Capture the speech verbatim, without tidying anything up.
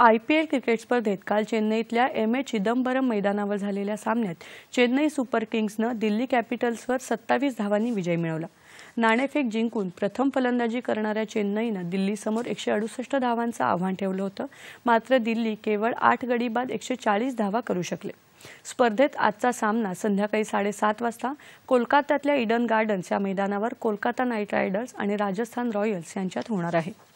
I P L cricket स्पर्धेत काल चेन्नईतल्या एम ए चिदंबरम मैदानावर झालेल्या सामन्यात चेन्नई सुपर किंग्सनं दिल्ली कॅपिटल्सवर सत्तावीस धावांनी विजय मिळवला। नाणेफेक जिंकून प्रथम फलंदाजी करणाऱ्या चेन्नईनं दिल्लीसमोर एकशे अडुसष्ट धावांचं आव्हान ठेवलं होतं, मात्र दिल्ली केवळ आठ गडी बाद एकशे चाळीस धावा करू शकले। स्पर्धेत आजचा सामना संध्याकाळी साडेसात वाजता कोलकात्यातल्या ईडन गार्डन्स या मैदानावर कोलकाता नाईट रायडर्स आणि राजस्थान रॉयल्स यांच्यात होणार आहे।